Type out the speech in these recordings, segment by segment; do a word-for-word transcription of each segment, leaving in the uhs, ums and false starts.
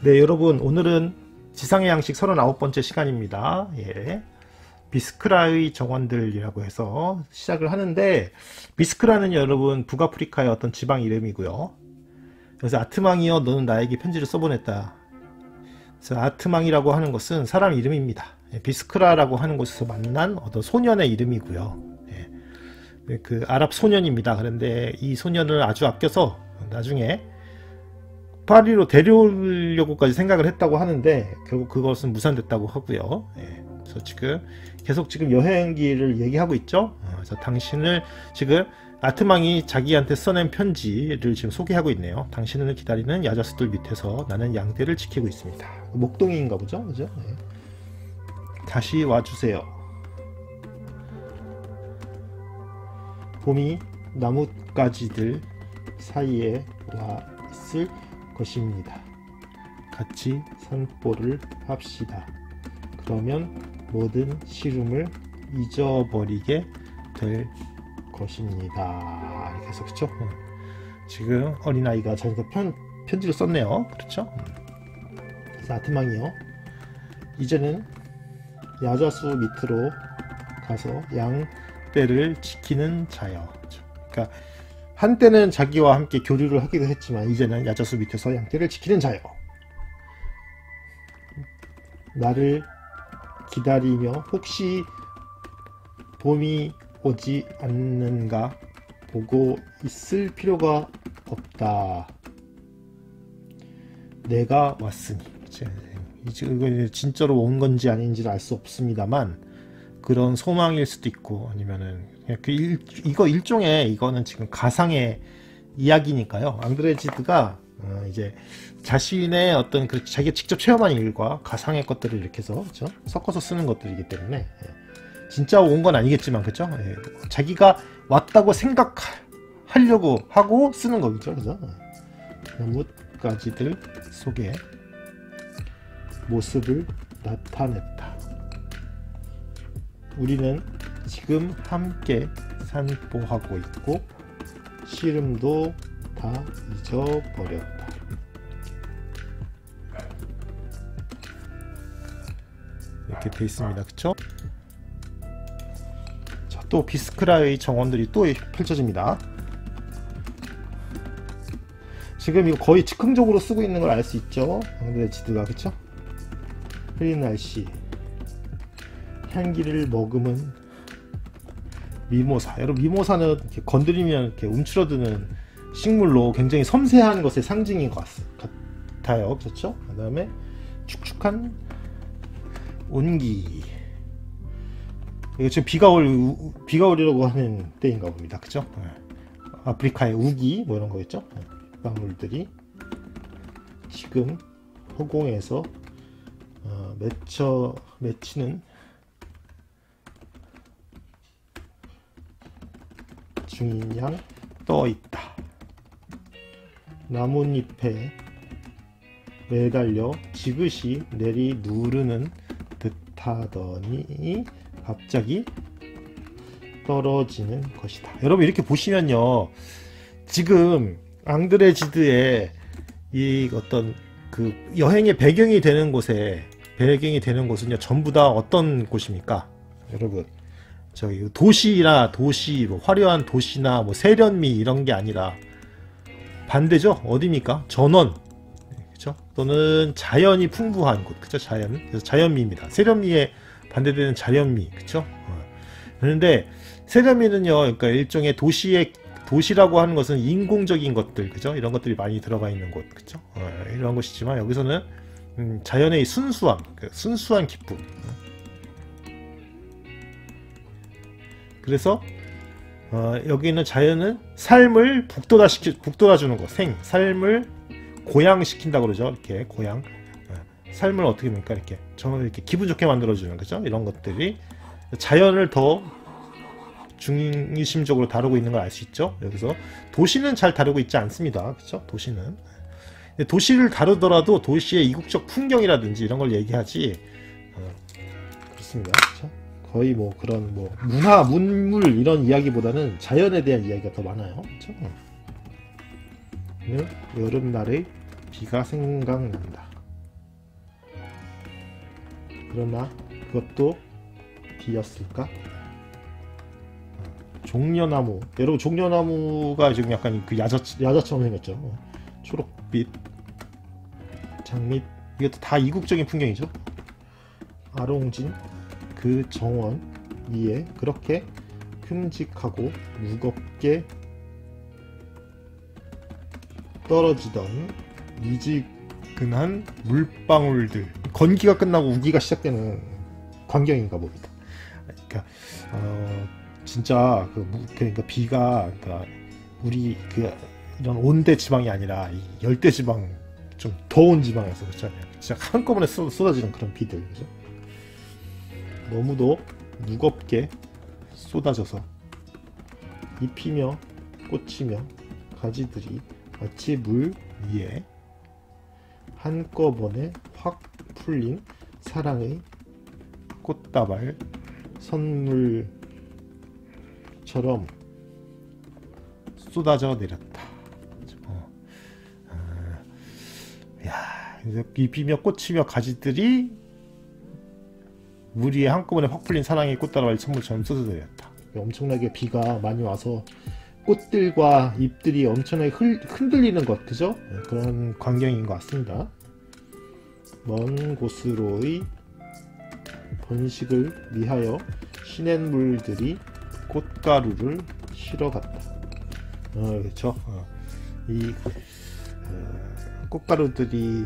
네, 여러분, 오늘은 지상의 양식 서른아홉 번째 시간입니다. 예. 비스크라의 정원들이라고 해서 시작을 하는데, 비스크라는 여러분 북아프리카의 어떤 지방 이름이고요. 그래서 아트망이여 너는 나에게 편지를 써보냈다. 그래서 아트망이라고 하는 것은 사람 이름입니다. 예, 비스크라라고 하는 곳에서 만난 어떤 소년의 이름이고요. 예. 그 아랍 소년입니다. 그런데 이 소년을 아주 아껴서 나중에 파리로 데려오려고까지 생각을 했다고 하는데 결국 그것은 무산됐다고 하고요. 예, 그래서 지금 계속 지금 여행기를 얘기하고 있죠. 어, 그래서 당신을 지금 아트망이 자기한테 써낸 편지를 지금 소개하고 있네요. 당신을 기다리는 야자수들 밑에서 나는 양떼를 지키고 있습니다. 목동인가 보죠, 그죠? 예. 다시 와주세요. 봄이 나뭇가지들 사이에 와 있을 것입니다. 같이 산보를 합시다. 그러면 모든 시름을 잊어버리게 될 것입니다. 이렇게 해서 그렇죠? 지금 어린아이가 자기가 편, 편지를 썼네요. 그렇죠? 그래서 아트망이요. 이제는 야자수 밑으로 가서 양떼를 지키는 자여. 그러니까 한때는 자기와 함께 교류를 하기도 했지만 이제는 야자수 밑에서 양떼를 지키는 자여. 나를 기다리며 혹시 봄이 오지 않는가 보고 있을 필요가 없다. 내가 왔으니. 이제 진짜로 온 건지 아닌지를 알 수 없습니다만 그런 소망일 수도 있고 아니면은 그 일, 이거 일종의 이거는 지금 가상의 이야기니까요. 앙드레지드가 어 이제 자신의 어떤 그 자기가 직접 체험한 일과 가상의 것들을 이렇게 해서 그렇죠? 섞어서 쓰는 것들이기 때문에 예. 진짜 온 건 아니겠지만 그렇죠? 예. 자기가 왔다고 생각하려고 하고 쓰는 거겠죠, 그죠? 나뭇가지들 속에 모습을 나타냈다. 우리는 지금 함께 산보하고 있고 시름도 다 잊어버렸다. 이렇게 돼 있습니다. 그쵸? 자, 또 비스크라의 정원들이 또 펼쳐집니다. 지금 이거 거의 즉흥적으로 쓰고 있는 걸 알 수 있죠? 앙드레지드가 그쵸? 흐린 날씨 향기를 머금은 미모사. 여러분 미모사는 이렇게 건드리면 이렇게 움츠러드는 식물로 굉장히 섬세한 것의 상징인 것 같아요. 그렇죠? 그 다음에 축축한 온기. 이거 지금 비가 올 비가 오려고 하는 때인가 봅니다. 그죠? 아프리카의 우기 뭐 이런 거겠죠? 나물들이 지금 허공에서 어, 맺혀 맺히는 중인 양 떠 있다. 나뭇잎에 매달려 지그시 내리 누르는 듯하더니 갑자기 떨어지는 것이다. 여러분 이렇게 보시면요, 지금 앙드레지드의 이 어떤 그 여행의 배경이 되는 곳에 배경이 되는 곳은요 전부 다 어떤 곳입니까? 여러분 저기 도시나 도시 뭐 화려한 도시나 뭐 세련미 이런 게 아니라 반대죠. 어디입니까? 전원, 그렇죠? 또는 자연이 풍부한 곳, 그렇죠? 자연. 그래서 자연미입니다. 세련미에 반대되는 자연미, 그렇죠? 어. 그런데 세련미는요, 그러니까 일종의 도시의 도시라고 하는 것은 인공적인 것들, 그죠? 이런 것들이 많이 들어가 있는 곳, 그죠? 어, 이런 것이지만 여기서는 음, 자연의 순수함, 그 순수한 기쁨. 그래서 어, 여기 있는 자연은 삶을 북돋아 시키, 북돋아 주는 것, 생, 삶을 고양시킨다고 그러죠. 이렇게 고양, 어, 삶을 어떻게 합니까? 이렇게 저는 이렇게 기분 좋게 만들어 주는 거죠. 이런 것들이 자연을 더 중심적으로 다루고 있는 걸 알 수 있죠. 여기서 도시는 잘 다루고 있지 않습니다. 그렇죠? 도시는 도시를 다루더라도 도시의 이국적 풍경이라든지 이런 걸 얘기하지 어, 그렇습니다. 그렇죠? 거의 뭐 그런 뭐 문화, 문물 이런 이야기보다는 자연에 대한 이야기가 더 많아요. 그렇죠? 여름날의 비가 생각난다. 그러나 그것도 B였을까? 종려나무. 여러분, 종려나무가 지금 약간 그 야자, 야자처럼 생겼죠. 초록빛, 장밋. 이것도 다 이국적인 풍경이죠. 아롱진 그 정원 위에 그렇게 큼직하고 무겁게 떨어지던 미지근한 물방울들. 건기가 끝나고 우기가 시작되는 광경인가 봅니다. 그러니까 어, 진짜 그 그러니까 비가 그러니까 우리 그 이런 온대 지방이 아니라 이 열대 지방, 좀 더운 지방에서 그렇잖아요. 진짜 한꺼번에 쏟, 쏟아지는 그런 비들, 그죠? 너무도 무겁게 쏟아져서 잎이며 꽃이며 가지들이 마치 물 위에 한꺼번에 확 풀린 사랑의 꽃다발 선물처럼 쏟아져 내렸다. 어. 어. 야, 잎이며 꽃이며 가지들이 물 위에 한꺼번에 확 풀린 사랑의 꽃다발 선물처럼 쏟아져 내렸다. 엄청나게 비가 많이 와서 꽃들과 잎들이 엄청나게 흘, 흔들리는 것, 그죠? 그런 광경인 것 같습니다. 먼 곳으로의 번식을 위하여 시냇물들이 꽃가루를 실어갔다. 어, 그렇죠. 어, 이 어, 꽃가루들이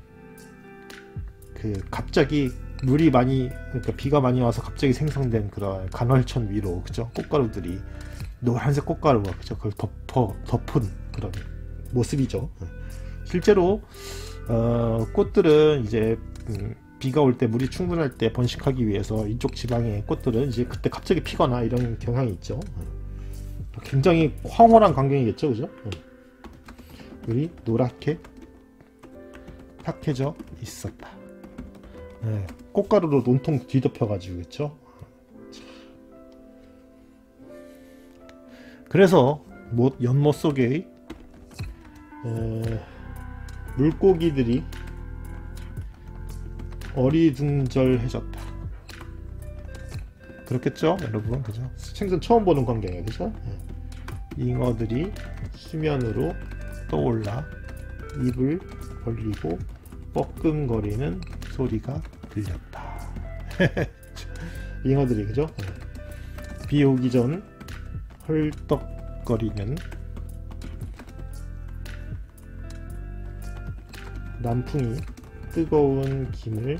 그 갑자기 물이 많이, 그러니까 비가 많이 와서 갑자기 생성된 그런 간헐천 위로, 그죠? 꽃가루들이 노란색 꽃가루가, 그죠? 그걸 덮어 덮은 그런 모습이죠. 실제로 어, 꽃들은 이제 음, 비가 올 때 물이 충분할 때 번식하기 위해서 이쪽 지방의 꽃들은 이제 그때 갑자기 피거나 이런 경향이 있죠. 굉장히 황홀한 광경이겠죠, 그죠? 물이 노랗게 탁해져 있었다. 네, 꽃가루로 온통 뒤덮여 가지고, 그렇죠? 그래서 못, 연못 속의 에, 물고기들이 어리둥절해졌다. 그렇겠죠, 여러분, 그죠? 생전 처음 보는 광경이에요, 그죠? 네. 잉어들이 수면으로 떠올라 입을 벌리고 뻐끔거리는 소리가 들렸다. 잉어들이, 그죠? 네. 비 오기 전 헐떡거리는 남풍이 뜨거운 김을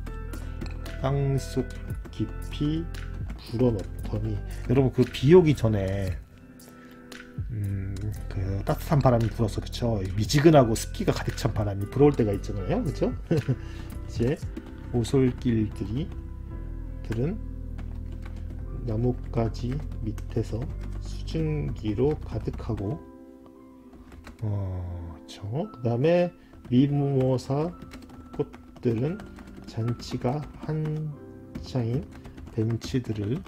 땅속 깊이 불어넣더니, 여러분, 그 비 오기 전에 음, 그 따뜻한 바람이 불어서, 그쵸? 미지근하고 습기가 가득 찬 바람이 불어올 때가 있잖아요, 그쵸? 이제 오솔길들이 들은 나뭇가지 밑에서 수증기로 가득하고, 어, 그쵸? 그 다음에 미모사 꽃들은 잔치가 한창인 벤치들을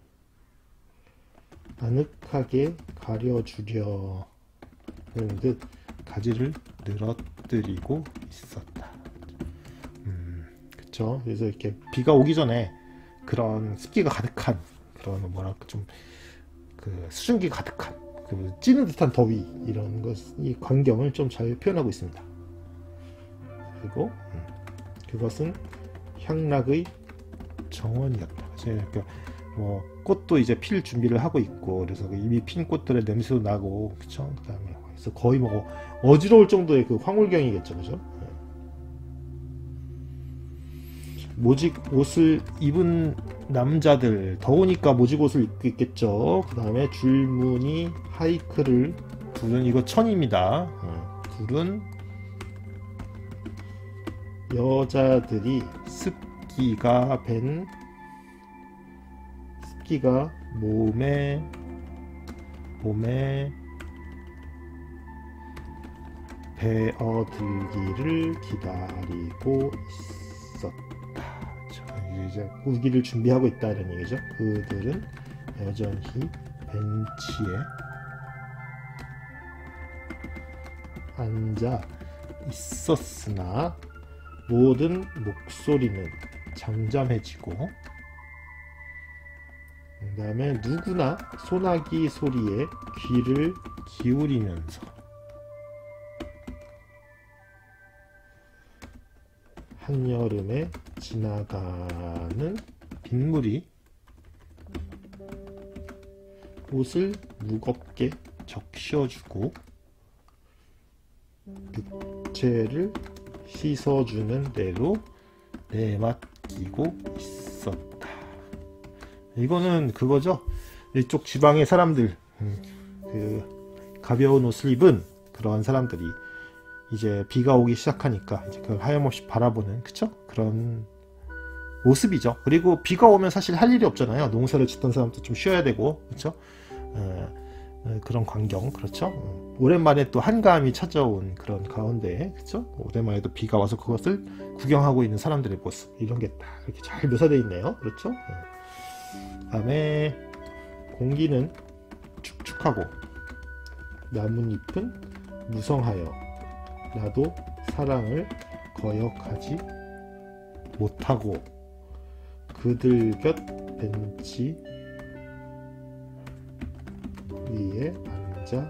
아늑하게 가려주려는 듯 가지를 늘어뜨리고 있었다. 음, 그쵸? 그래서 이렇게 비가 오기 전에 그런 습기가 가득한 그런 뭐랄까 좀 그 수증기 가득한 그 찌는 듯한 더위, 이런 것, 이 광경을 좀 잘 표현하고 있습니다. 그리고 음, 그것은 향락의 정원이었다. 그러니까 뭐 꽃도 이제 필 준비를 하고 있고, 그래서 이미 핀 꽃들의 냄새도 나고, 그쵸? 그다음에 그래서 거의 뭐 어지러울 정도의 그 황홀경이겠죠, 그죠? 모직 옷을 입은 남자들, 더우니까 모직 옷을 입고 있겠죠. 그 다음에 줄무늬 하이크를 두른, 이거 천입니다. 두른 여자들이 습기가 밴 습기가 몸에 몸에 배어들기를 기다리고 있었다. 이제 우기를 준비하고 있다는 얘기죠. 그들은 여전히 벤치에 앉아 있었으나 모든 목소리는 잠잠해지고, 그 다음에 누구나 소나기 소리에 귀를 기울이면서 한여름에 지나가는 빗물이 옷을 무겁게 적셔주고 육체를 씻어주는 대로 내맡기고 있었다. 이거는 그거죠. 이쪽 지방의 사람들, 음, 그 가벼운 옷을 입은 그러한 사람들이 이제 비가 오기 시작하니까 이제 그걸 하염없이 바라보는, 그쵸? 그런 모습이죠. 그리고 비가 오면 사실 할 일이 없잖아요. 농사를 짓던 사람도 좀 쉬어야 되고, 그쵸? 어, 어, 그런 광경, 그렇죠? 어, 오랜만에 또 한가함이 찾아온 그런 가운데, 그쵸? 오랜만에 또 비가 와서 그것을 구경하고 있는 사람들의 모습, 이런 게 다 이렇게 잘 묘사되어 있네요. 그렇죠? 어. 다음에 공기는 축축하고 나뭇잎은 무성하여 나도 사랑을 거역하지 못하고 그들 곁 벤치 위에 앉아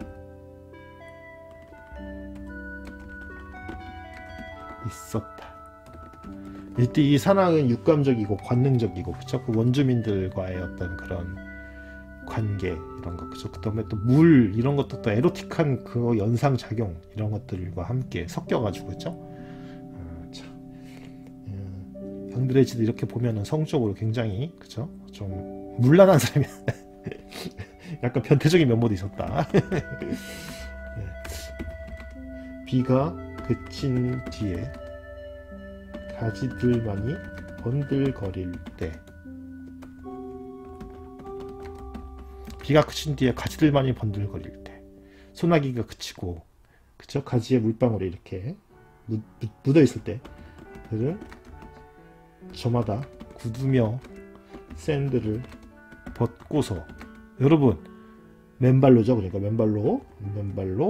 있었다. 이때 이 사랑은 육감적이고 관능적이고, 그쵸? 그 원주민들과의 어떤 그런 관계, 이런 것, 그쵸? 그 다음에 또 물, 이런 것도 또 에로틱한 그 연상작용, 이런 것들과 함께 섞여가지고, 그쵸? 아, 참. 음, 앙드레지드 이렇게 보면은 성적으로 굉장히, 그쵸? 좀 문란한 사람이, 약간 변태적인 면모도 있었다. 네. 비가 그친 뒤에 가지들만이 번들거릴 때, 비가 그친 뒤에 가지들만이 번들거릴 때, 소나기가 그치고, 그쵸? 가지에 물방울이 이렇게 묻, 묻어 있을 때, 그들은 저마다 굳으며 샌들을 벗고서, 여러분, 맨발로죠. 그러니까 맨발로, 맨발로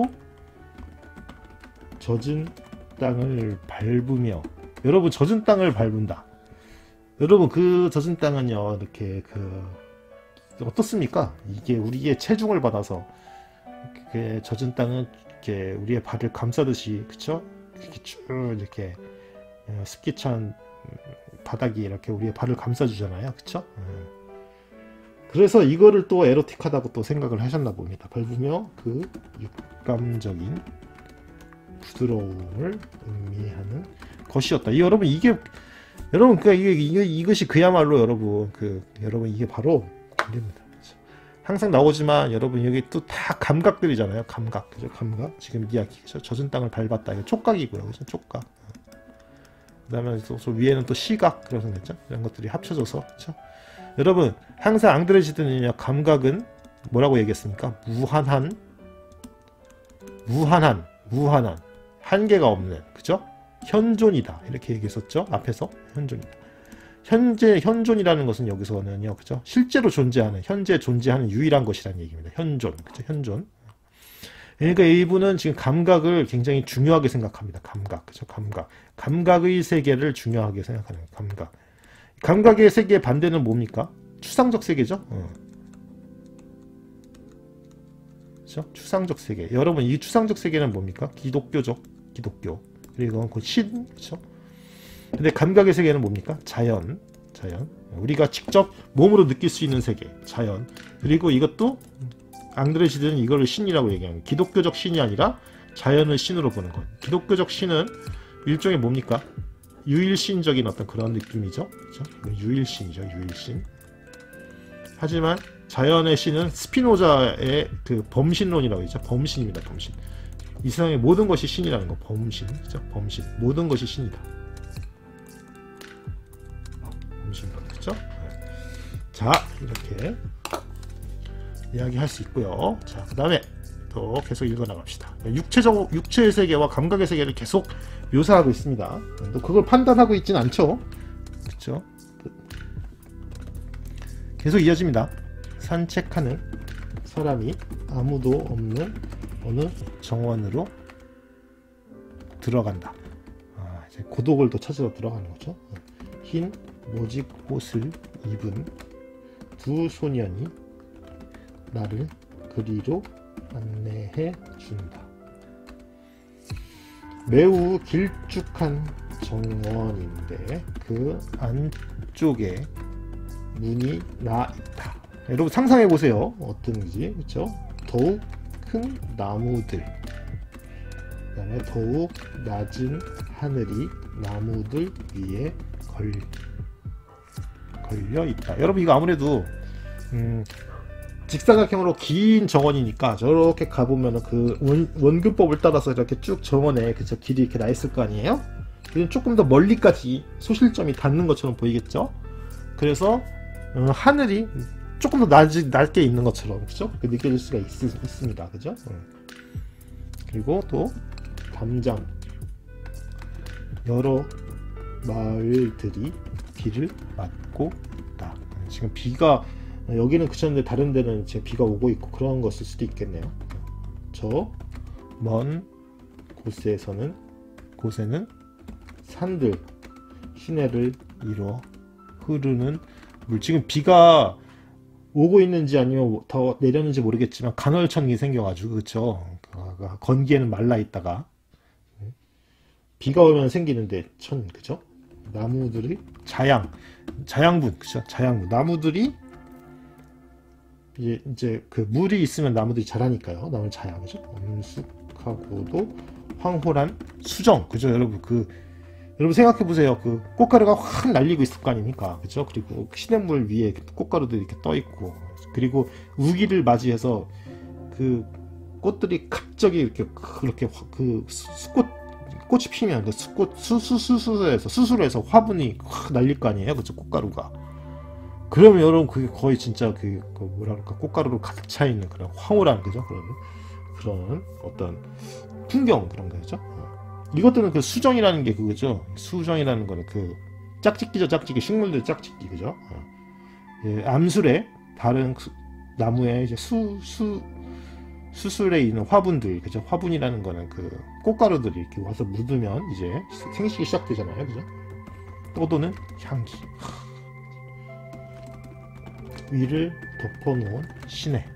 젖은 땅을 밟으며, 여러분, 젖은 땅을 밟는다. 여러분, 그 젖은 땅은요, 이렇게 그 어떻습니까? 이게 우리의 체중을 받아서, 그 젖은 땅은 이렇게 우리의 발을 감싸듯이, 그쵸? 이렇게 쭉 이렇게 습기 찬 바닥이 이렇게 우리의 발을 감싸주잖아요, 그쵸? 그래서 이거를 또 에로틱하다고 또 생각을 하셨나 봅니다. 밟으며 그 육감적인 부드러움을 의미하는 것이었다. 이, 여러분, 이게 여러분 그 이게, 이게 이것이 그야말로 여러분 그 여러분 이게 바로 관계입니다. 항상 나오지만 여러분 여기 또 다 감각들이잖아요. 감각, 그죠? 감각. 지금 이야기, 그죠? 젖은 땅을 밟았다. 이거 촉각이고요, 그죠? 촉각. 그다음에 또, 또 위에는 또 시각, 그래서 그랬죠? 이런 것들이 합쳐져서, 그죠? 여러분, 항상 앙드레지드는요, 감각은 뭐라고 얘기했습니까? 무한한, 무한한, 무한한, 한계가 없는, 그죠? 현존이다. 이렇게 얘기했었죠? 앞에서 현존이다. 현재, 현존이라는 것은 여기서는요, 그죠? 실제로 존재하는, 현재 존재하는 유일한 것이라는 얘기입니다. 현존, 그죠? 현존. 그러니까 이분은 지금 감각을 굉장히 중요하게 생각합니다. 감각, 그죠? 감각. 감각의 세계를 중요하게 생각하는 감각. 감각의 세계의 반대는 뭡니까? 추상적 세계죠? 어. 그죠? 추상적 세계. 여러분, 이 추상적 세계는 뭡니까? 기독교적, 기독교. 그리고 그 신, 그죠? 근데 감각의 세계는 뭡니까? 자연, 자연. 우리가 직접 몸으로 느낄 수 있는 세계, 자연. 그리고 이것도 앙드레지드는 이거를 신이라고 얘기합니다. 기독교적 신이 아니라 자연을 신으로 보는 것. 기독교적 신은 일종의 뭡니까? 유일신적인 어떤 그런 느낌이죠. 그렇죠? 유일신이죠, 유일신. 하지만 자연의 신은 스피노자의 그 범신론이라고 했죠. 범신입니다, 범신. 이 세상의 모든 것이 신이라는 거, 범신, 그죠? 범신. 모든 것이 신이다. 범신론, 그죠? 자, 이렇게 이야기할 수 있고요. 자, 그 다음에 또 계속 읽어 나갑시다. 육체적, 육체의 세계와 감각의 세계를 계속 묘사하고 있습니다. 또 그걸 판단하고 있진 않죠. 그렇죠? 계속 이어집니다. 산책하는 사람이 아무도 없는 어느 정원으로 들어간다. 아, 이제 고독을 또 찾으러 들어가는 거죠. 흰 모직 옷을 입은 두 소년이 나를 그리로 안내해 준다. 매우 길쭉한 정원인데 그 안쪽에 문이 나 있다. 여러분 상상해 보세요. 어떤지. 그렇죠? 더욱 큰 나무들, 그 다음에 더욱 낮은 하늘이 나무들 위에 걸, 걸려 있다. 여러분 이거 아무래도 음, 직사각형으로 긴 정원이니까 저렇게 가보면 그 원, 원근법을 따라서 이렇게 쭉 정원에 그쵸 길이 이렇게 나 있을 거 아니에요? 그럼 조금 더 멀리까지 소실점이 닿는 것처럼 보이겠죠? 그래서 어, 하늘이 조금 더 낮, 낮게 있는 것처럼 그죠? 느껴질 수가 있, 있습니다. 그죠? 어. 그리고 또 담장 여러 마을들이 비를 맞고 있다. 지금 비가 여기는 그쳤는데 다른 데는 지금 비가 오고 있고 그런 것일 수도 있겠네요. 저 먼 곳에서는 곳에는 산들 시내를 이뤄 흐르는 물. 지금 비가 오고 있는지 아니면 더 내렸는지 모르겠지만 간헐천이 생겨가지고 그쵸. 건기에는 말라 있다가 비가 오면 생기는데 천 그죠? 나무들이 자양 자양분 그죠? 자양분 나무들이 이제, 이제 그 물이 있으면 나무들이 자라니까요. 나무 자양이죠. 엄숙하고도 황홀한 수정 그죠? 여러분 그 여러분 생각해 보세요. 그 꽃가루가 확 날리고 있을 거 아닙니까? 그죠? 그리고 시냇물 위에 꽃가루들이 이렇게 떠 있고 그리고 우기를 맞이해서 그 꽃들이 갑자기 이렇게 그렇게 그 수꽃 꽃이 피면 그 수꽃 수수수수에서 수수로해서 화분이 확 날릴 거 아니에요, 그죠? 꽃가루가. 그러면 여러분 그게 거의 진짜 그, 그 뭐라 그럴까 꽃가루로 가득 차 있는 그런 황홀한 그죠? 그런 그런 어떤 풍경 그런 거죠. 이것들은 그 수정이라는 게 그거죠. 수정이라는 거는 그 짝짓기죠, 짝짓기 식물들 짝짓기 그죠? 예, 암술에 다른 수, 나무에 이제 수 수 수술에 있는 화분들, 그죠? 화분이라는 거는 그 꽃가루들이 이렇게 와서 묻으면 이제 생식이 시작되잖아요, 그죠? 떠도는 향기. 위를 덮어놓은 시내.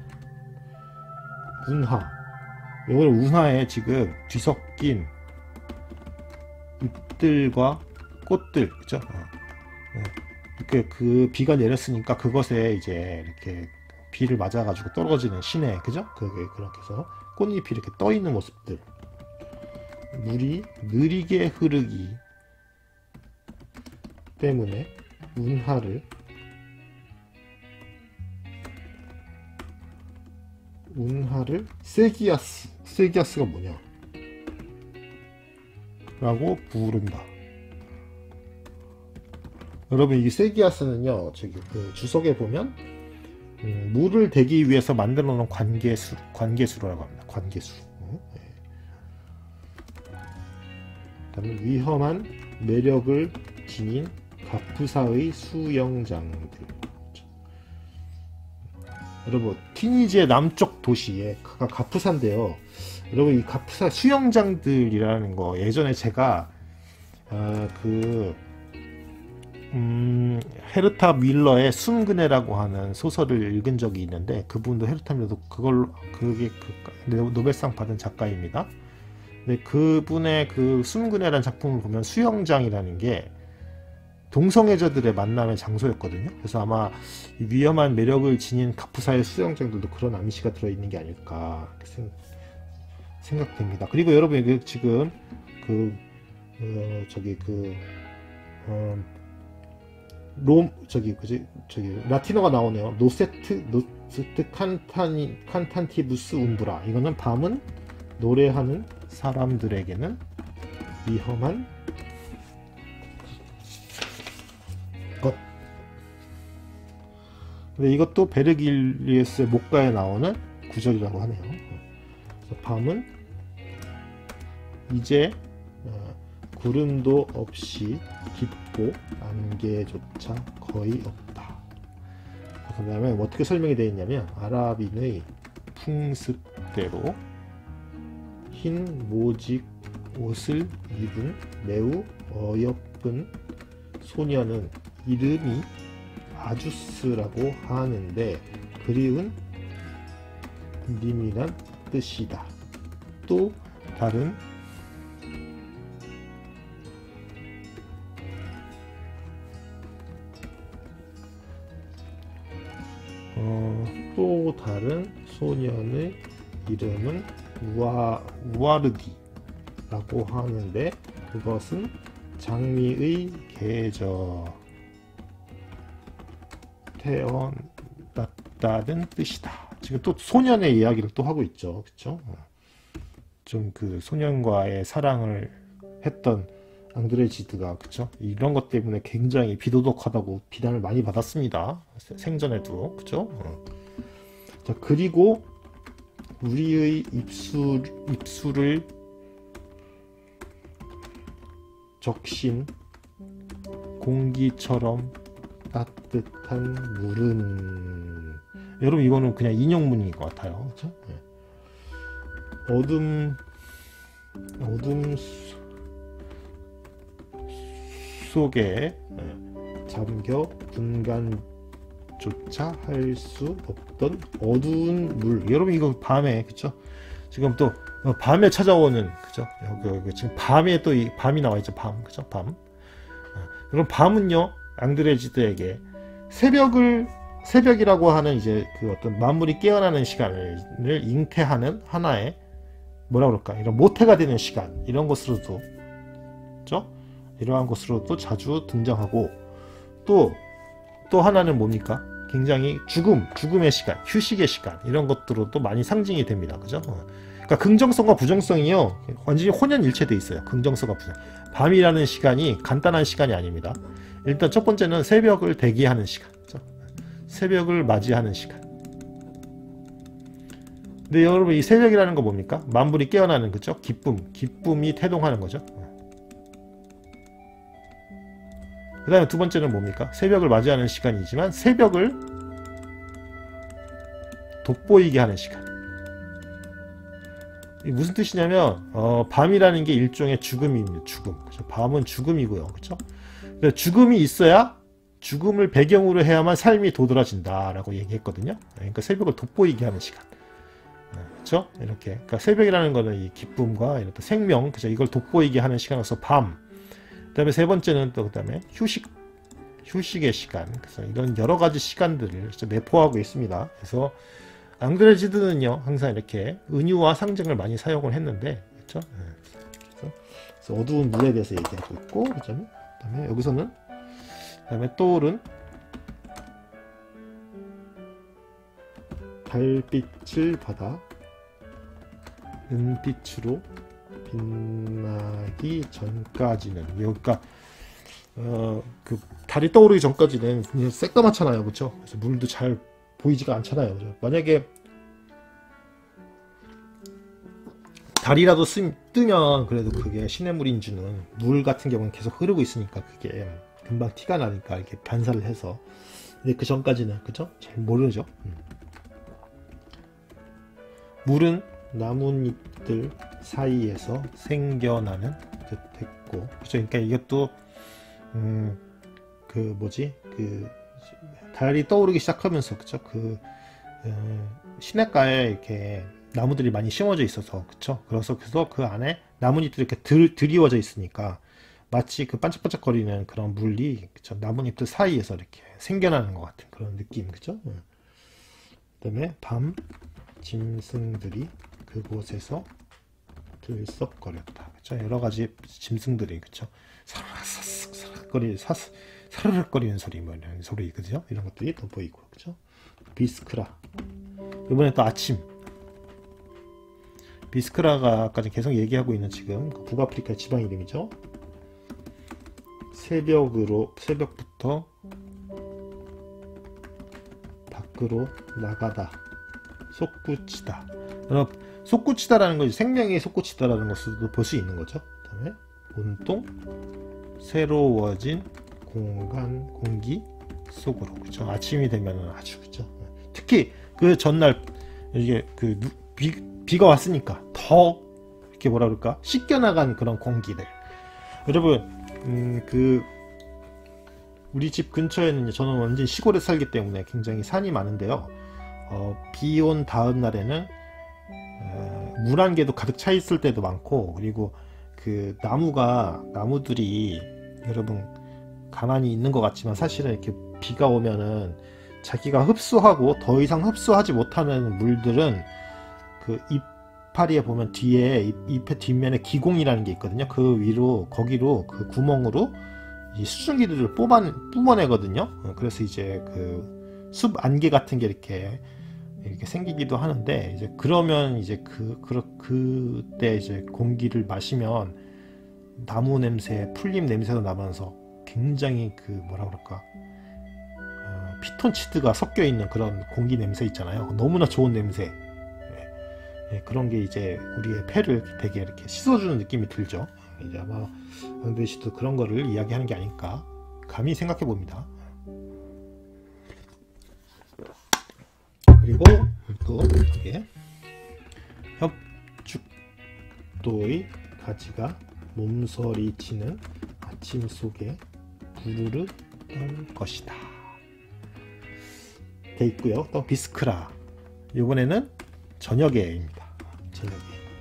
운하. 이걸 운하에 지금 뒤섞인 잎들과 꽃들, 그죠? 이렇게 그 비가 내렸으니까 그것에 이제 이렇게 비를 맞아가지고 떨어지는 시내, 그죠? 그게 그렇게 해서 꽃잎이 이렇게 떠 있는 모습들. 물이 느리게 흐르기 때문에 운하를 운하를 세기아스, 세기아스가 뭐냐? 라고 부른다. 여러분 이 세기아스는요, 저기 그 주석에 보면 음, 물을 대기 위해서 만들어 놓은 관계수, 관계수라고 합니다. 관계수. 네. 그다음에 위험한 매력을 지닌 가프사의 수영장들. 여러분 튀니지의 남쪽 도시에 그가 가프사인데요. 여러분 이 가프사 수영장들이라는 거 예전에 제가 어, 그 음, 헤르타 밀러의 순근해라고 하는 소설을 읽은 적이 있는데 그분도 헤르타 밀러도 그걸 그게 그 노벨상 받은 작가입니다. 근데 그분의 그 순근해라는 작품을 보면 수영장이라는 게 동성애자들의 만남의 장소였거든요. 그래서 아마 위험한 매력을 지닌 가프사의 수영장들도 그런 암시가 들어있는 게 아닐까 생각됩니다. 그리고 여러분 지금 그 어, 저기 그 어, 롬 저기 그지 저기 라틴어가 나오네요. 노세트 노세트 칸타니 칸탄티부스 움브라. 이거는 밤은 노래하는 사람들에게는 위험한 것. 근데 이것도 베르길리우스의 목가에 나오는 구절이라고 하네요. 그래서 밤은 이제 구름도 없이 깊고 안개조차 거의 없다. 그 다음에 어떻게 설명이 되어 있냐면 아랍인의 풍습대로 흰 모직 옷을 입은 매우 어여쁜 소녀는 이름이 아주스라고 하는데 그리운 님이란 뜻이다. 또 다른 어, 또 다른 소년의 이름은 우아, 우아르디라고 하는데 그것은 장미의 계절 태어났다는 뜻이다. 지금 또 소년의 이야기를 또 하고 있죠. 그쵸? 좀 그 소년과의 사랑을 했던 앙드레지드가 그쵸? 이런 것 때문에 굉장히 비도덕하다고 비난을 많이 받았습니다. 생전에도 그쵸? 자, 그리고 우리의 입술, 입술을 적신 공기처럼 따뜻한 물은 여러분 이거는 그냥 인용문인 것 같아요. 그쵸? 어둠 어둠 속에 잠겨 분간조차 할 수 없던 어두운 물. 여러분 이거 밤에 그쵸? 지금 또 밤에 찾아오는 그죠? 여기, 여기 지금 밤에 또 이 밤이 나와 있죠. 밤 그죠? 밤. 그럼 밤은요 앙드레지드에게 새벽을 새벽이라고 하는 이제 그 어떤 만물이 깨어나는 시간을 잉태하는 하나의 뭐라 그럴까 이런 모태가 되는 시간 이런 것으로도 그죠? 이러한 것으로도 자주 등장하고 또 또 하나는 뭡니까? 굉장히 죽음, 죽음의 시간, 휴식의 시간 이런 것들로도 많이 상징이 됩니다. 그죠? 그러니까 긍정성과 부정성이요 완전히 혼연일체돼 있어요. 긍정성과 부정. 밤이라는 시간이 간단한 시간이 아닙니다. 일단 첫 번째는 새벽을 대기하는 시간, 그죠? 새벽을 맞이하는 시간. 근데 여러분 이 새벽이라는 거 뭡니까? 만물이 깨어나는 그죠? 기쁨, 기쁨이 태동하는 거죠. 그 다음에 두 번째는 뭡니까? 새벽을 맞이하는 시간이지만 새벽을 돋보이게 하는 시간. 이게 무슨 뜻이냐면 어, 밤이라는 게 일종의 죽음입니다. 죽음. 그쵸? 밤은 죽음이고요. 그렇죠? 죽음이 있어야 죽음을 배경으로 해야만 삶이 도드라진다라고 얘기했거든요. 그러니까 새벽을 돋보이게 하는 시간. 그렇죠? 이렇게. 그러니까 새벽이라는 거는 이 기쁨과 이런 생명, 그죠? 이걸 돋보이게 하는 시간으로서 밤. 그 다음에 세 번째는 또 그 다음에 휴식, 휴식의 시간. 그래서 이런 여러 가지 시간들을 내포하고 있습니다. 그래서 앙드레지드는요, 항상 이렇게 은유와 상징을 많이 사용을 했는데, 그렇죠? 그래서, 그래서 어두운 물에 대해서 얘기하고 있고, 그 다음에 여기서는, 그 다음에 또오른 달빛을 받아 은빛으로 빛나기 전까지는 그러니까 어, 그 달이 떠오르기 전까지는 그냥 새까맣잖아요. 그렇죠? 그래서 물도 잘 보이지가 않잖아요. 그죠? 만약에 달이라도 쓰, 뜨면 그래도 그게 시냇물인지는 물 같은 경우는 계속 흐르고 있으니까 그게 금방 티가 나니까 이렇게 반사를 해서 근데 그 전까지는 그죠? 잘 모르죠. 음. 물은 나뭇잎들 사이에서 생겨나는 듯했고, 그죠? 그러니까 이것도 음, 그 뭐지? 그 달이 떠오르기 시작하면서, 그죠? 그 어, 시냇가에 이렇게 나무들이 많이 심어져 있어서, 그쵸? 그래서 그래서 그 안에 나뭇잎들이 이렇게 들, 드리워져 있으니까 마치 그 반짝반짝거리는 그런 물이, 그쵸? 나뭇잎들 사이에서 이렇게 생겨나는 것 같은 그런 느낌, 그죠? 그 다음에 밤 짐승들이 그곳에서 들썩거렸다. 그쵸? 여러 가지 짐승들이, 그쵸? 사르륵거리는 사르륵거리는 소리, 뭐 이런 소리, 그죠? 이런 것들이 돋보이고, 그죠? 비스크라. 이번에 또 아침. 비스크라가 아까 계속 얘기하고 있는 지금 그 북아프리카 지방 이름이죠. 새벽으로 새벽부터 밖으로 나가다. 솟구치다. 솟구치다라는 것이 생명이 솟구치다라는 것으로도 볼 수 있는 거죠. 그다음에 온통 새로워진 공간 공기 속으로. 그렇죠. 아침이 되면은 아주 그렇죠. 특히 그 전날 이게 그 비, 비가 왔으니까 더 이렇게 뭐라 그럴까 씻겨나간 그런 공기들. 여러분 음, 그 우리 집 근처에는 저는 완전 시골에 살기 때문에 굉장히 산이 많은데요. 어, 비 온 다음 날에는 물 한 개도 가득 차 있을 때도 많고, 그리고 그 나무가 나무들이 여러분 가만히 있는 것 같지만 사실은 이렇게 비가 오면은 자기가 흡수하고 더 이상 흡수하지 못하는 물들은 그 이파리에 보면 뒤에 잎, 잎의 뒷면에 기공이라는 게 있거든요. 그 위로 거기로 그 구멍으로 이 수증기들을 뽑아 뿜어내거든요. 그래서 이제 그 숲 안개 같은 게 이렇게 이렇게 생기기도 하는데, 이제 그러면 이제 그, 그 그때 이제 공기를 마시면 나무 냄새, 풀잎 냄새도 나면서 굉장히 그 뭐라 그럴까, 어, 피톤치드가 섞여 있는 그런 공기 냄새 있잖아요. 너무나 좋은 냄새. 예, 예, 그런 게 이제 우리의 폐를 되게 이렇게 씻어주는 느낌이 들죠. 이제 아마 은배 씨도 그런 거를 이야기하는 게 아닐까 감히 생각해 봅니다. 그리고 또 여기에 협죽도의 가지가 몸서리치는 아침 속에 부르르 떨 것이다 돼 있고요. 또 비스크라, 이번에는 저녁에입니다. 저녁에.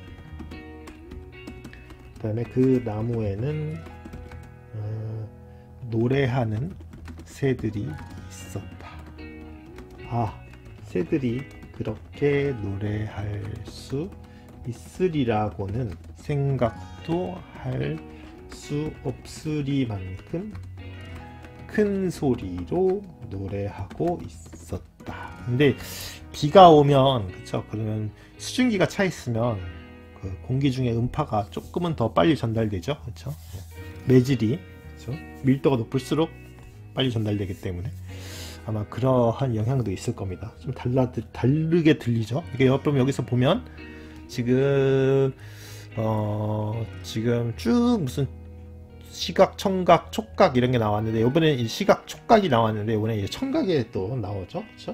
그 다음에 그 나무에는 어, 노래하는 새들이 있었다. 아, 새들이 그렇게 노래할 수 있으리라고는 생각도 할 수 없으리만큼 큰 소리로 노래하고 있었다. 근데 비가 오면, 그쵸, 그러면 수증기가 차 있으면 그 공기 중에 음파가 조금은 더 빨리 전달되죠. 그쵸? 매질이, 그쵸? 밀도가 높을수록 빨리 전달되기 때문에 아마 그러한 영향도 있을 겁니다. 좀 달라, 다르게 들리죠. 이게 여러분 여기서 보면 지금 어 지금 쭉 무슨 시각, 청각, 촉각 이런 게 나왔는데, 이번에 이 시각, 촉각이 나왔는데 이번에 이제 청각에 또 나오죠. 그렇죠?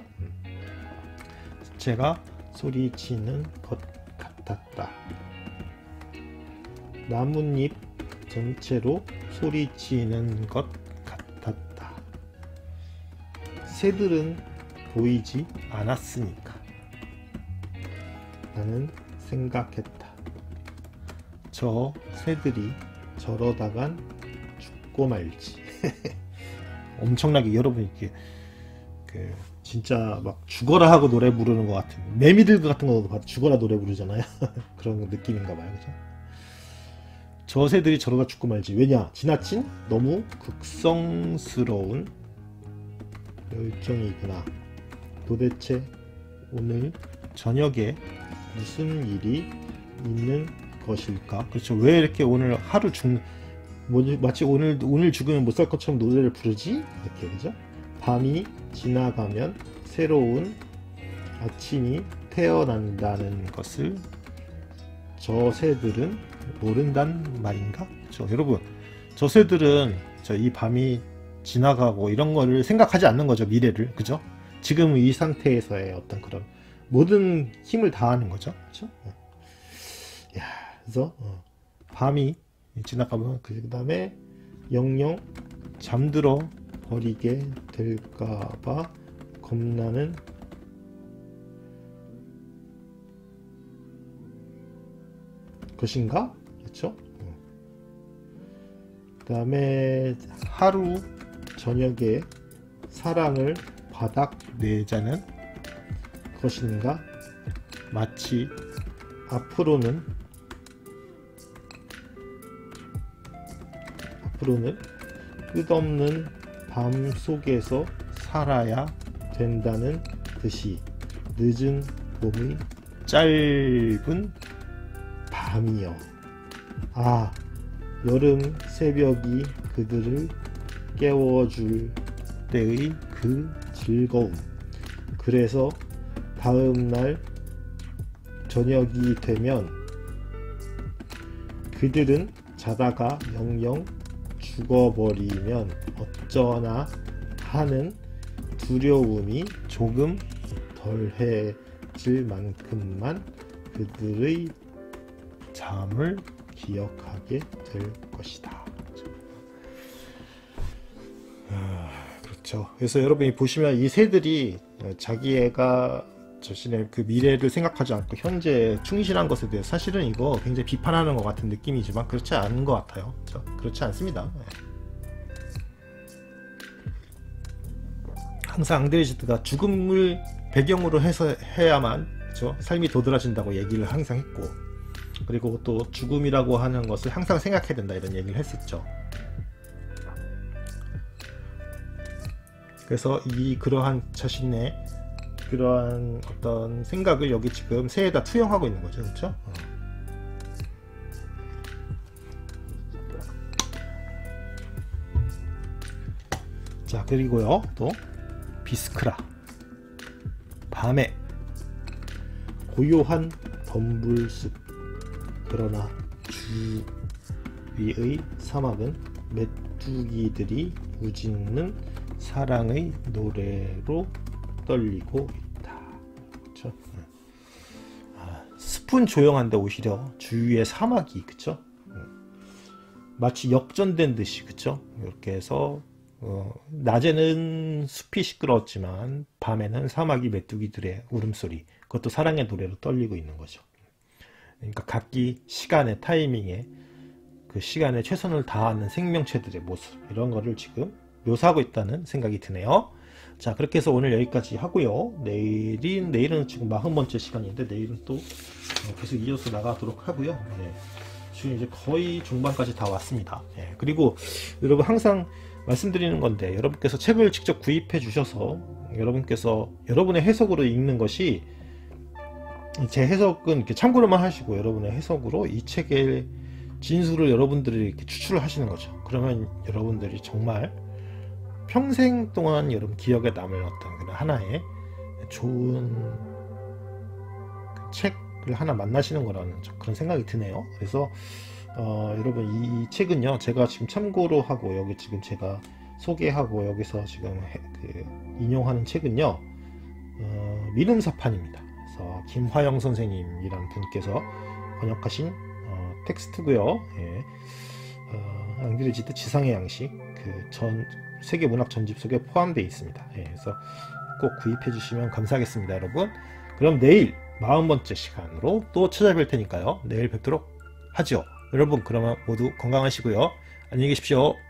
제가 소리치는 것 같았다. 나뭇잎 전체로 소리치는 것 같았다. 새들은 보이지 않았으니까 나는 생각했다. 저 새들이 저러다간 죽고 말지. 엄청나게 여러분 이렇게 그 진짜 막 죽어라 하고 노래 부르는 것 같은, 매미들 같은 것도 봐도 죽어라 노래 부르잖아요. 그런 느낌인가 봐요. 그죠? 저 새들이 저러다 죽고 말지. 왜냐? 지나친 너무 극성스러운 열정이구나. 도대체 오늘 저녁에 무슨 일이 있는 것일까? 그렇죠. 왜 이렇게 오늘 하루 죽는, 뭐지, 마치 오늘 오늘 죽으면 못 살 것처럼 노래를 부르지? 이렇게, 그죠? 밤이 지나가면 새로운 아침이 태어난다는 것을 저 새들은 모른단 말인가? 그렇죠. 여러분, 저 새들은 저 이 밤이 지나가고 이런 거를 생각하지 않는 거죠. 미래를. 그죠? 지금 이 상태에서의 어떤 그런 모든 힘을 다하는 거죠. 그렇죠? 야, 그래서 어, 밤이 지나가면 그 다음에 영영 잠들어 버리게 될까봐 겁나는 것인가? 그렇죠? 어. 그 다음에 하루 저녁에 사랑을 바닥내자는 것인가? 마치 앞으로는 앞으로는 끝없는 밤 속에서 살아야 된다는 듯이 늦은 봄의 짧은 밤이여. 아, 여름 새벽이 그들을 깨워줄 때의 그 즐거움. 그래서 다음날 저녁이 되면 그들은 자다가 영영 죽어버리면 어쩌나 하는 두려움이 조금 덜해질 만큼만 그들의 잠을 기억하게 될 것이다. 아, 그렇죠. 그래서 여러분이 보시면 이 새들이 자기애가 자신의 그 미래를 생각하지 않고 현재 충실한 것에 대해 사실은 이거 굉장히 비판하는 것 같은 느낌이지만 그렇지 않은 것 같아요. 그렇죠? 그렇지 않습니다. 항상 앙드레지드가 죽음을 배경으로 해서 해야만 그렇죠? 삶이 도드라진다고 얘기를 항상 했고, 그리고 또 죽음이라고 하는 것을 항상 생각해야 된다 이런 얘기를 했었죠. 그래서 이 그러한 자신의 그러한 어떤 생각을 여기 지금 새에다 투영하고 있는 거죠. 그렇죠? 어. 자, 그리고요 또 비스크라. 밤에 고요한 덤불숲, 그러나 주위의 사막은 메뚜기들이 우짖는 사랑의 노래로 떨리고 있다. 그쵸? 아, 숲은 조용한데 오히려 주위의 사막이 그쵸? 마치 역전된 듯이 그쵸? 이렇게 해서 어, 낮에는 숲이 시끄러웠지만 밤에는 사막이 메뚜기들의 울음소리, 그것도 사랑의 노래로 떨리고 있는 거죠. 그러니까 각기 시간의 타이밍에 그 시간에 최선을 다하는 생명체들의 모습, 이런 거를 지금 묘사하고 있다는 생각이 드네요. 자, 그렇게 해서 오늘 여기까지 하고요. 내일은 내일은 지금 마흔 번째 시간인데 내일은 또 계속 이어서 나가도록 하고요. 네. 지금 이제 거의 중반까지 다 왔습니다. 네. 그리고 여러분 항상 말씀드리는 건데, 여러분께서 책을 직접 구입해 주셔서 여러분께서 여러분의 해석으로 읽는 것이, 제 해석은 이렇게 참고로만 하시고 여러분의 해석으로 이 책의 진술을 여러분들이 이렇게 추출을 하시는 거죠. 그러면 여러분들이 정말 평생 동안 여러분 기억에 남을 어떤 그런 하나의 좋은 책을 하나 만나시는 거라는 그런 생각이 드네요. 그래서 어, 여러분 이 책은요, 제가 지금 참고로 하고 여기 지금 제가 소개하고 여기서 지금 해, 그 인용하는 책은요, 어, 미름사판입니다. 그래서 김화영 선생님이라는 분께서 번역하신 어, 텍스트고요. 예. 어, 앙드레지드 지상의 양식 그 전 세계 문학 전집 속에 포함되어 있습니다. 예, 그래서 꼭 구입해 주시면 감사하겠습니다, 여러분. 그럼 내일 마흔 번째 시간으로 또 찾아뵐 테니까요. 내일 뵙도록 하죠. 여러분, 그러면 모두 건강하시고요. 안녕히 계십시오.